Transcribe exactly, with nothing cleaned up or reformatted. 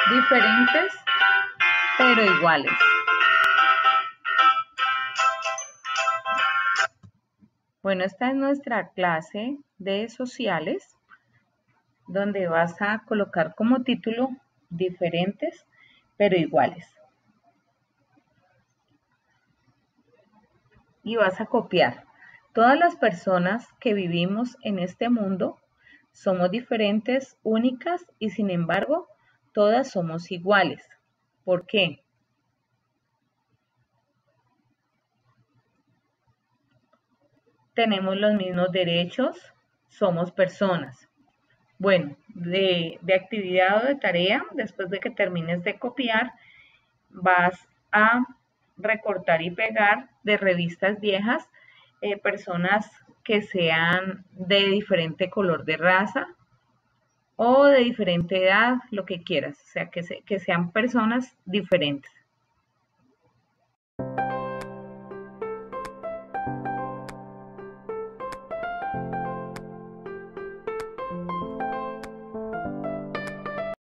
diferentes pero iguales. Bueno, esta es nuestra clase de sociales, donde vas a colocar como título diferentes pero iguales. Y vas a copiar. Todas las personas que vivimos en este mundo somos diferentes, únicas y sin embargo, todas somos iguales. ¿Por qué? Tenemos los mismos derechos, somos personas. Bueno, de, de actividad o de tarea, después de que termines de copiar, vas a recortar y pegar de revistas viejas eh, personas que sean de diferente color de raza o de diferente edad, lo que quieras, o sea, que, se, que sean personas diferentes.